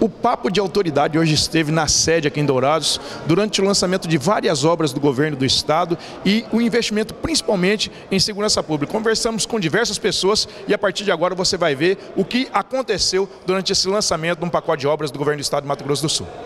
O Papo de Autoridade hoje esteve na sede aqui em Dourados durante o lançamento de várias obras do governo do estado e o investimento principalmente em segurança pública. Conversamos com diversas pessoas e a partir de agora você vai ver o que aconteceu durante esse lançamento de um pacote de obras do governo do estado de Mato Grosso do Sul.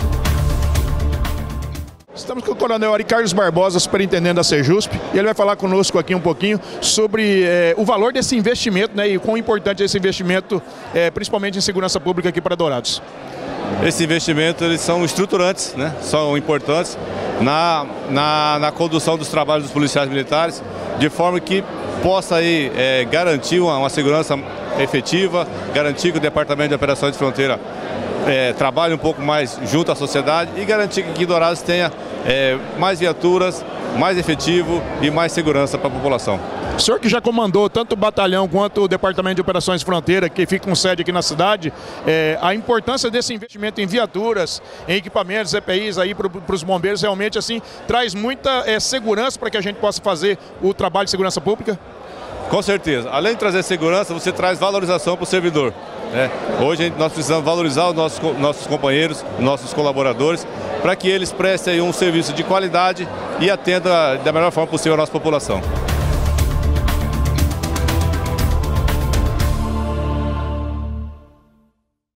Estamos com o Coronel Ari Carlos Barbosa, superintendente da Sejusp, e ele vai falar conosco aqui um pouquinho sobre o valor desse investimento, né, e o quão importante é esse investimento, principalmente em segurança pública aqui para Dourados. Esses investimentos eles são estruturantes, né, são importantes na condução dos trabalhos dos policiais militares, de forma que possa aí, garantir uma segurança efetiva, garantir que o Departamento de Operações de Fronteira trabalhe um pouco mais junto à sociedade e garantir que aqui Dourados tenha mais viaturas, mais efetivo e mais segurança para a população. O senhor que já comandou tanto o batalhão quanto o Departamento de Operações de Fronteira, que fica com sede aqui na cidade, a importância desse investimento em viaturas, em equipamentos, EPIs aí para os bombeiros, realmente assim traz muita segurança para que a gente possa fazer o trabalho de segurança pública? Com certeza. Além de trazer segurança, você traz valorização para o servidor. Hoje nós precisamos valorizar os nossos companheiros, nossos colaboradores, para que eles prestem um serviço de qualidade e atendam da melhor forma possível a nossa população.